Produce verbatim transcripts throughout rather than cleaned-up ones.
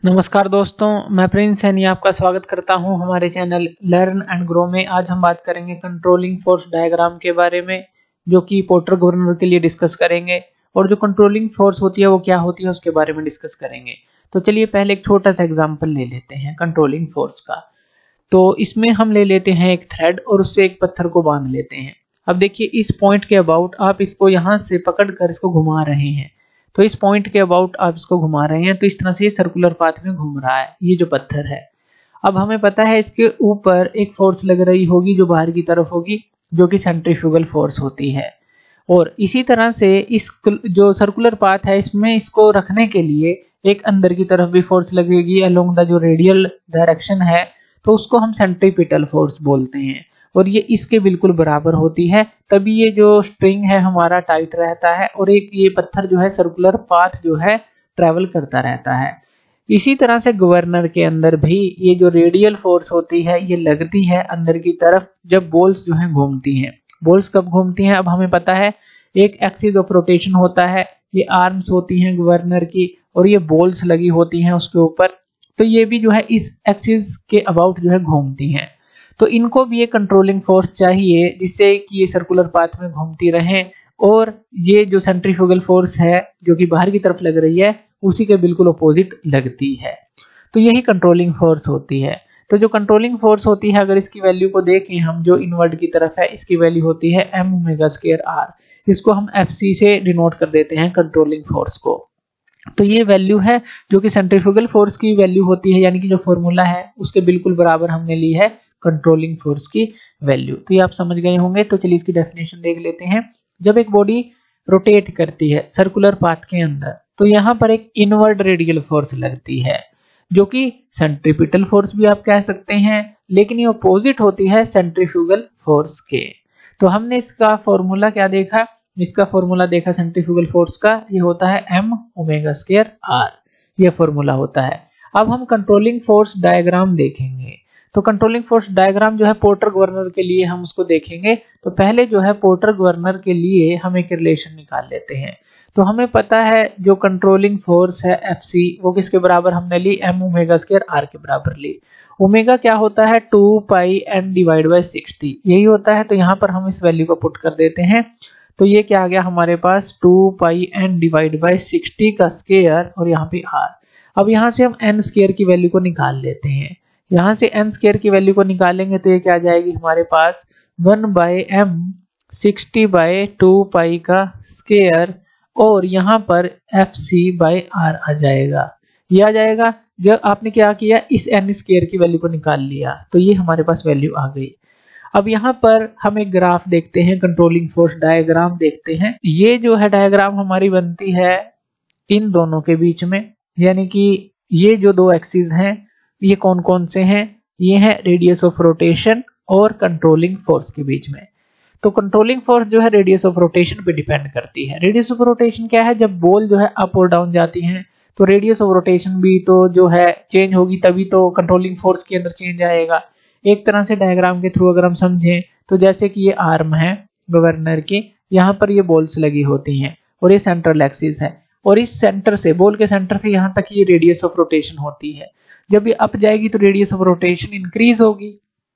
नमस्कार दोस्तों, मैं प्रिंस सैनी आपका स्वागत करता हूं हमारे चैनल लर्न एंड ग्रो में। आज हम बात करेंगे कंट्रोलिंग फोर्स डायग्राम के बारे में, जो कि पोर्टर गवर्नर के लिए डिस्कस करेंगे। और जो कंट्रोलिंग फोर्स होती है वो क्या होती है उसके बारे में डिस्कस करेंगे। तो चलिए पहले एक छोटा सा एग्जाम्पल ले लेते हैं कंट्रोलिंग फोर्स का। तो इसमें हम ले लेते हैं एक थ्रेड और उससे एक पत्थर को बांध लेते हैं। अब देखिए इस पॉइंट के अबाउट आप इसको यहाँ से पकड़ कर इसको घुमा रहे हैं। तो इस पॉइंट के अबाउट आप इसको घुमा रहे हैं, तो इस तरह से ये सर्कुलर पाथ में घूम रहा है ये जो पत्थर है। अब हमें पता है इसके ऊपर एक फोर्स लग रही होगी जो बाहर की तरफ होगी, जो कि सेंट्रीफ्यूगल फोर्स होती है। और इसी तरह से इस जो सर्कुलर पाथ है इसमें इसको रखने के लिए एक अंदर की तरफ भी फोर्स लगेगी अलोंग द जो रेडियल डायरेक्शन है, तो उसको हम सेंट्रीपिटल फोर्स बोलते हैं। और ये इसके बिल्कुल बराबर होती है, तभी ये जो स्ट्रिंग है हमारा टाइट रहता है और एक ये पत्थर जो है सर्कुलर पाथ जो है ट्रेवल करता रहता है। इसी तरह से गवर्नर के अंदर भी ये जो रेडियल फोर्स होती है ये लगती है अंदर की तरफ जब बॉल्स जो है घूमती हैं। बॉल्स कब घूमती हैं अब हमें पता है, एक एक्सिस ऑफ रोटेशन होता है, ये आर्म्स होती हैं गवर्नर की और ये बॉल्स लगी होती हैं उसके ऊपर। तो ये भी जो है इस एक्सिस के अबाउट जो है घूमती हैं। तो इनको भी एक कंट्रोलिंग फोर्स चाहिए जिससे कि ये सर्कुलर पाथ में घूमती रहें, और ये जो सेंट्रीफ्यूगल फोर्स है जो कि बाहर की तरफ लग रही है उसी के बिल्कुल अपोजिट लगती है। तो यही कंट्रोलिंग फोर्स होती है। तो जो कंट्रोलिंग फोर्स होती है अगर इसकी वैल्यू को देखें हम, जो इनवर्ड की तरफ है इसकी वैल्यू होती है एम ओमेगा स्क्वायर आर। इसको हम एफ सी से डिनोट कर देते हैं कंट्रोलिंग फोर्स को। तो ये वैल्यू है जो कि सेंट्रीफ्यूगल फोर्स की वैल्यू होती है, यानी कि जो फॉर्मूला है उसके बिल्कुल बराबर हमने ली है कंट्रोलिंग फोर्स की वैल्यू। तो ये आप समझ गए होंगे। तो चलिए इसकी डेफिनेशन देख लेते हैं। जब एक बॉडी रोटेट करती है सर्कुलर पाथ के अंदर, तो यहाँ पर एक इनवर्ड रेडियल फोर्स लगती है जो कि सेंट्रीपिटल फोर्स भी आप कह सकते हैं, लेकिन ये अपोजिट होती है सेंट्रीफ्यूगल फोर्स के। तो हमने इसका फॉर्मूला क्या देखा, इसका फॉर्मूला देखा सेंट्रीफ्यूगल फोर्स का, ये होता है एम ओमेगा स्क्वायर आर, ये फॉर्मूला होता है। अब हम कंट्रोलिंग फोर्स डायग्राम देखेंगे। तो कंट्रोलिंग फोर्स डायग्राम जो है पोर्टर गवर्नर के लिए हम उसको देखेंगे। तो पहले जो है पोर्टर गवर्नर के लिए हम एक रिलेशन निकाल लेते हैं। तो हमें पता है जो कंट्रोलिंग फोर्स है एफ सी वो किसके बराबर हमने ली, एम ओमेगा स्क्वायर आर के बराबर ली। ओमेगा क्या होता है, two pi N divide by sixty, यही होता है। तो यहाँ पर हम इस वैल्यू को पुट कर देते हैं। तो ये क्या आ गया हमारे पास, two pi N divide by sixty का स्क्वायर और यहाँ पे आर। अब यहाँ से हम एन स्क्वायर की वैल्यू को निकाल लेते हैं। यहाँ से एन स्क्वायर की वैल्यू को निकालेंगे तो ये क्या आ जाएगी हमारे पास, one by M sixty by two pi का स्क्वायर और यहाँ पर एफ सी बाई आर आ जाएगा। ये आ जाएगा जब आपने क्या किया, इस एन स्क्वायर की वैल्यू को निकाल लिया, तो ये हमारे पास वैल्यू आ गई। अब यहाँ पर हम एक ग्राफ देखते हैं, कंट्रोलिंग फोर्स डायग्राम देखते हैं। ये जो है डायग्राम हमारी बनती है इन दोनों के बीच में, यानी कि ये जो दो एक्सिस हैं ये कौन कौन से हैं, ये है रेडियस ऑफ रोटेशन और कंट्रोलिंग फोर्स के बीच में। तो कंट्रोलिंग फोर्स जो है रेडियस ऑफ रोटेशन पे डिपेंड करती है। रेडियस ऑफ रोटेशन क्या है, जब बॉल जो है अप और डाउन जाती हैं तो रेडियस ऑफ रोटेशन भी तो जो है चेंज होगी, तभी तो कंट्रोलिंग फोर्स के अंदर चेंज आएगा। एक तरह से डायग्राम के थ्रू अगर हम समझें तो जैसे कि ये आर्म है गवर्नर की, यहाँ पर ये बॉल्स लगी होती हैं और ये सेंट्रल एक्सिस है, और इस सेंटर से बॉल के सेंटर से यहाँ तक ये रेडियस ऑफ रोटेशन होती है। जब ये अप जाएगी तो रेडियस ऑफ रोटेशन इंक्रीज होगी,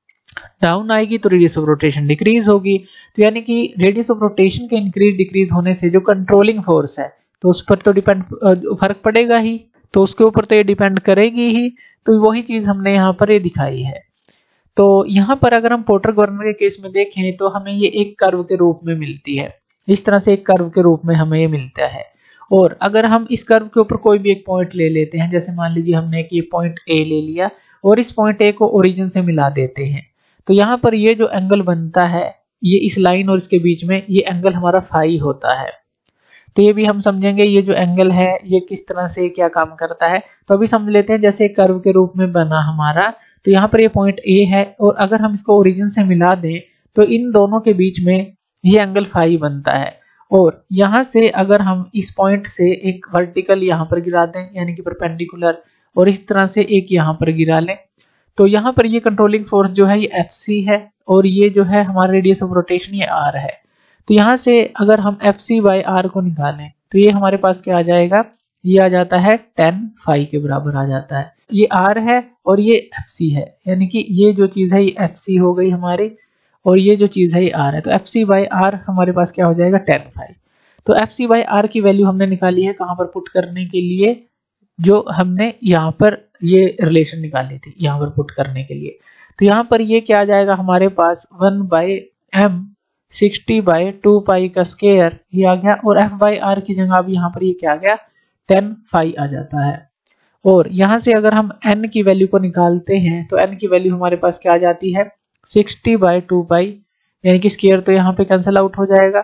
डाउन आएगी तो रेडियस ऑफ रोटेशन डिक्रीज होगी। तो यानी कि रेडियस ऑफ रोटेशन के इंक्रीज डिक्रीज होने से जो कंट्रोलिंग फोर्स है तो उस पर तो डिपेंड फर्क पड़ेगा ही, तो उसके ऊपर तो ये डिपेंड करेगी ही। तो वही चीज हमने यहाँ पर ये दिखाई है। तो यहाँ पर अगर हम पोर्टर गवर्नर के केस में देखें तो हमें ये एक कर्व के रूप में मिलती है, इस तरह से एक कर्व के रूप में हमें ये मिलता है। और अगर हम इस कर्व के ऊपर कोई भी एक पॉइंट ले लेते हैं, जैसे मान लीजिए हमने कि ये पॉइंट ए ले लिया और इस पॉइंट ए को ओरिजिन से मिला देते हैं, तो यहाँ पर ये जो एंगल बनता है ये इस लाइन और इसके बीच में ये एंगल हमारा फाई होता है। तो ये भी हम समझेंगे ये जो एंगल है ये किस तरह से क्या काम करता है। तो अभी समझ लेते हैं, जैसे कर्व के रूप में बना हमारा, तो यहाँ पर ये पॉइंट ए है और अगर हम इसको ओरिजिन से मिला दें तो इन दोनों के बीच में ये एंगल फाई बनता है। और यहाँ से अगर हम इस पॉइंट से एक वर्टिकल यहाँ पर गिरा दें, यानी कि परपेंडिकुलर, और इस तरह से एक यहाँ पर गिरा लें, तो यहाँ पर ये कंट्रोलिंग फोर्स जो है ये एफ सी है और ये जो है हमारा रेडियस ऑफ रोटेशन ये आर है। तो यहाँ से अगर हम एफ सी बाई आर को निकालें तो ये हमारे पास क्या आ जाएगा, ये आ जाता है टेन फाई के बराबर आ जाता है। ये आर है और ये एफ सी है, यानी कि ये जो चीज है ये एफ सी हो गई हमारी और ये जो चीज है ये आर है। तो एफ सी बाई आर हमारे पास क्या हो जाएगा, टेन फाई। तो एफ सी बाई आर की वैल्यू हमने निकाली है कहां पर पुट करने के लिए, जो हमने यहाँ पर ये रिलेशन निकाली थी यहाँ पर पुट करने के लिए। तो यहाँ पर ये क्या आ जाएगा हमारे पास one by M sixty by two pi का स्केयर ये आ गया, और एफ बाई आर की जगह अब यहाँ पर ये क्या आ गया, टेन फाई आ जाता है। और यहाँ से अगर हम n की वैल्यू को निकालते हैं तो n की वैल्यू हमारे पास क्या आ जाती है, सिक्सटी बाई टू पाई, यानी कि स्केयर तो यहाँ पे कैंसिल आउट हो जाएगा,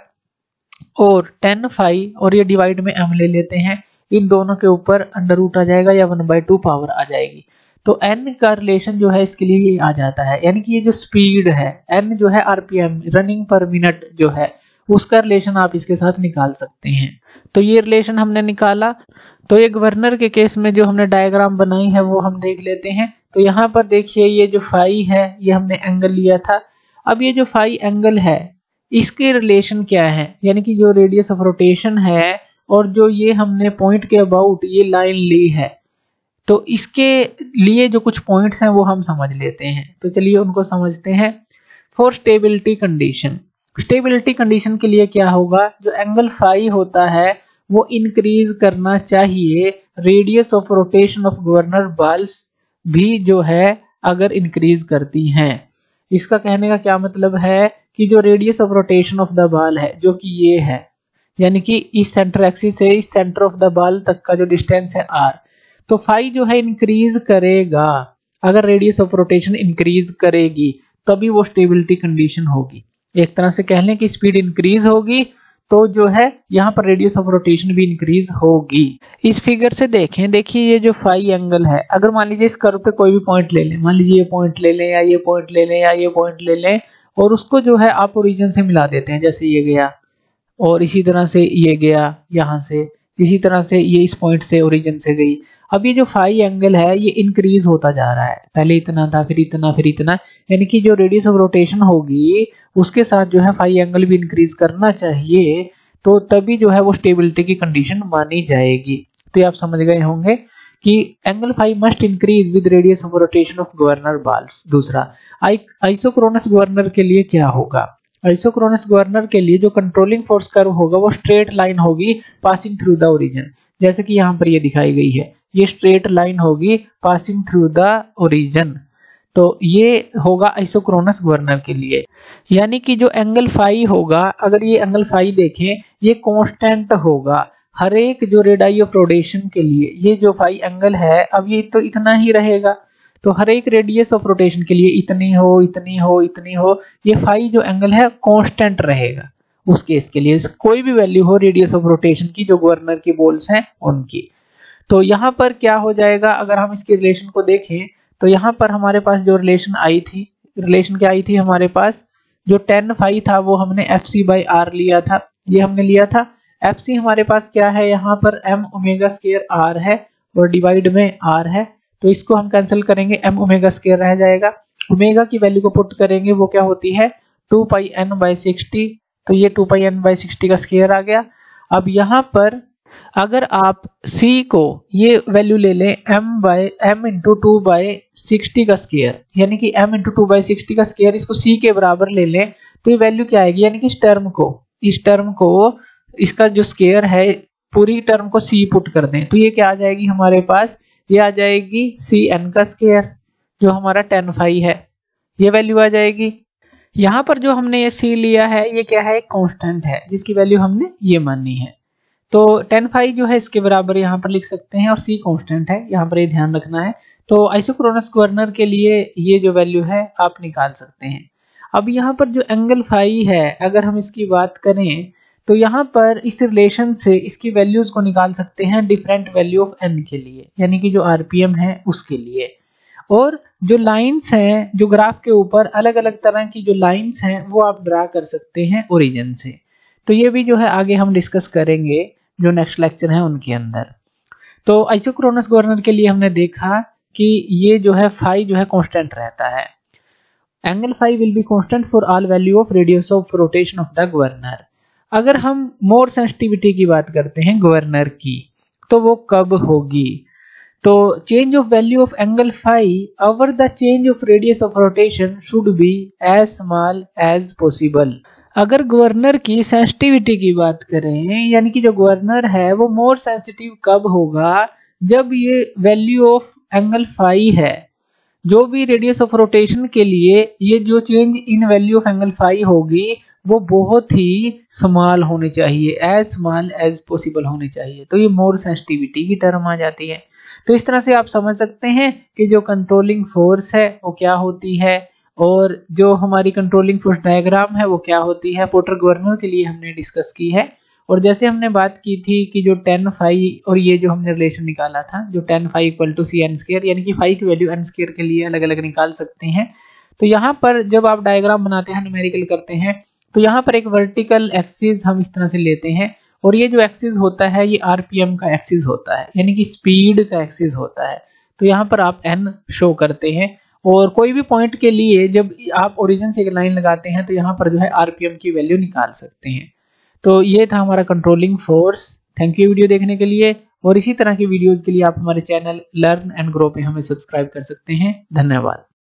और टेन फाई और ये डिवाइड में m ले लेते हैं, इन दोनों के ऊपर अंडर रूट आ जाएगा या वन बाई टू पावर आ जाएगी। तो n का रिलेशन जो है इसके लिए ये आ जाता है, यानी कि ये जो स्पीड है n जो है आरपीएम रनिंग पर मिनट जो है उसका रिलेशन आप इसके साथ निकाल सकते हैं। तो ये रिलेशन हमने निकाला। तो ये गवर्नर के केस में जो हमने डायग्राम बनाई है वो हम देख लेते हैं। तो यहाँ पर देखिए ये जो फाई है ये हमने एंगल लिया था। अब ये जो फाई एंगल है इसके रिलेशन क्या है, यानी कि जो रेडियस ऑफ रोटेशन है और जो ये हमने पॉइंट के अबाउट ये लाइन ली है, तो इसके लिए जो कुछ पॉइंट्स हैं वो हम समझ लेते हैं। तो चलिए उनको समझते हैं। For stability condition, stability condition के लिए क्या होगा, जो एंगल फाई होता है वो इंक्रीज करना चाहिए radius of rotation of governor balls भी जो है अगर इंक्रीज करती हैं। इसका कहने का क्या मतलब है कि जो radius of rotation of the ball है जो कि ये है, यानी कि इस सेंटर एक्सिस से इस सेंटर ऑफ द बाल तक का जो डिस्टेंस है आर, तो फाई जो है इंक्रीज करेगा। अगर रेडियस ऑफ रोटेशन इंक्रीज करेगी तभी वो स्टेबिलिटी कंडीशन होगी। एक तरह से कह लें कि स्पीड इंक्रीज होगी तो जो है यहाँ पर रेडियस ऑफ रोटेशन भी इंक्रीज होगी। इस फिगर से देखें, देखिए ये जो फाई एंगल है, अगर मान लीजिए इस कर्व पे कोई भी पॉइंट ले लें, मान लीजिए ये पॉइंट ले लें या ये पॉइंट ले लें या ये पॉइंट ले लें, और उसको जो है आप ओरिजिन से मिला देते हैं, जैसे ये गया और इसी तरह से ये गया यहाँ से, इसी तरह से ये इस पॉइंट से ओरिजिन से गई। अब ये जो फाई एंगल है ये इंक्रीज होता जा रहा है, पहले इतना था फिर इतना फिर इतना, यानी कि जो रेडियस ऑफ रोटेशन होगी उसके साथ जो है फाई एंगल भी इंक्रीज करना चाहिए, तो तभी जो है वो स्टेबिलिटी की कंडीशन मानी जाएगी। तो ये आप समझ गए होंगे कि angle phi must increase with radius of rotation of governor balls. दूसरा, आइसोक्रोनस गवर्नर के लिए क्या होगा, आइसोक्रोनस गवर्नर के लिए जो कंट्रोलिंग फोर्स कर्व होगा वो स्ट्रेट लाइन होगी पासिंग थ्रू द ओरिजिन, जैसे कि यहाँ पर ये दिखाई गई है, ये स्ट्रेट लाइन होगी पासिंग थ्रू द ओरिजिन। तो ये होगा आइसोक्रोनस गवर्नर के लिए, यानी कि जो एंगल फाई होगा, अगर ये एंगल फाई देखें ये कांस्टेंट होगा हर एक जो रेडियस ऑफ रोटेशन के लिए। ये जो फाई एंगल है अब ये तो इतना ही रहेगा, तो हर एक रेडियस ऑफ रोटेशन के लिए इतनी हो इतनी हो इतनी हो, ये फाई जो एंगल है कांस्टेंट रहेगा उस केस के लिए, कोई भी वैल्यू हो रेडियस ऑफ रोटेशन की जो गवर्नर की बोल्स हैं उनकी। तो यहाँ पर क्या हो जाएगा, अगर हम इसके रिलेशन को देखें तो यहाँ पर हमारे पास जो रिलेशन आई थी, रिलेशन क्या आई थी हमारे पास, जो टेन फाई था वो हमने एफ सी बाई आर लिया था, ये हमने लिया था। एफ सी हमारे पास क्या है, यहाँ पर एम ओमेगा स्केयर आर है और डिवाइड में आर है, तो इसको हम कैंसिल करेंगे, एम ओमेगा स्केयर रह जाएगा। ओमेगा की वैल्यू को पुट करेंगे वो क्या होती है two pi N by sixty, तो ये two pi N by sixty का स्केयर आ गया। अब यहाँ पर अगर आप c को ये वैल्यू ले लें m by m into two by sixty का स्केयर, यानी कि m into two by sixty का स्केयर, इसको c के बराबर ले लें तो ये वैल्यू क्या आएगी, यानी कि इस टर्म को इस टर्म को इसका जो स्केयर है पूरी टर्म को c पुट कर दें तो ये क्या आ जाएगी हमारे पास, ये आ जाएगी cn का स्केयर जो हमारा टेन फाई है, ये वैल्यू आ जाएगी। यहाँ पर जो हमने ये c लिया है ये क्या है, कांस्टेंट है जिसकी वैल्यू हमने ये मानी है, तो टेन फाई जो है इसके बराबर यहाँ पर लिख सकते हैं और c कांस्टेंट है, यहाँ पर ये ध्यान रखना है। तो आइसोक्रोनस गवर्नर के लिए ये जो वैल्यू है आप निकाल सकते हैं। अब यहाँ पर जो एंगल फाई है अगर हम इसकी बात करें तो यहाँ पर इस रिलेशन से इसकी वैल्यूज को निकाल सकते हैं डिफरेंट वैल्यू ऑफ n के लिए, यानी कि जो आरपीएम है उसके लिए। और जो लाइंस हैं जो ग्राफ के ऊपर अलग अलग तरह की जो लाइंस हैं वो आप ड्रा कर सकते हैं ओरिजिन से, तो ये भी जो है आगे हम डिस्कस करेंगे जो नेक्स्ट लेक्चर है उनके अंदर। तो आइसोक्रोनस गवर्नर के लिए हमने देखा कि ये जो है फाई जो है कांस्टेंट रहता है, angle phi will be constant for all value of radius of rotation of the governor. अगर हम मोर सेंसिटिविटी की बात करते हैं गवर्नर की, तो वो कब होगी। तो change of value of angle phi over the change of radius of rotation should be as small as possible. अगर गवर्नर की सेंसिटिविटी की बात करें, यानी कि जो गवर्नर है वो मोर सेंसिटिव कब होगा, जब ये वैल्यू ऑफ एंगल फाई है, जो भी रेडियस ऑफ रोटेशन के लिए ये जो change in value of angle phi होगी वो बहुत ही स्मॉल होनी चाहिए, एज स्मॉल एज पॉसिबल होनी चाहिए। तो ये मोर सेंसिटिविटी की टर्म आ जाती है। तो इस तरह से आप समझ सकते हैं कि जो कंट्रोलिंग फोर्स है वो क्या होती है, और जो हमारी कंट्रोलिंग फोर्स डायग्राम है वो क्या होती है, पोर्टर गवर्नर के लिए हमने डिस्कस की है। और जैसे हमने बात की थी कि जो टेन फाई और ये जो हमने रिलेशन निकाला था, जो tan phi equal to C N square, यानी कि फाई की वैल्यू एन स्क्वायर के लिए अलग अलग निकाल सकते हैं। तो यहाँ पर जब आप डायग्राम बनाते हैं, न्यूमेरिकल करते हैं, तो यहाँ पर एक वर्टिकल एक्सिस हम इस तरह से लेते हैं, और ये जो एक्सिस होता है ये आरपीएम का एक्सिस होता है, यानी कि स्पीड का एक्सिस होता है। तो यहाँ पर आप एन शो करते हैं, और कोई भी पॉइंट के लिए जब आप ओरिजिन से एक लाइन लगाते हैं तो यहाँ पर जो है आरपीएम की वैल्यू निकाल सकते हैं। तो ये था हमारा controlling force. Thank you video देखने के लिए, और इसी तरह की वीडियोस के लिए आप हमारे चैनल लर्न एंड ग्रो पे हमें सब्सक्राइब कर सकते हैं। धन्यवाद।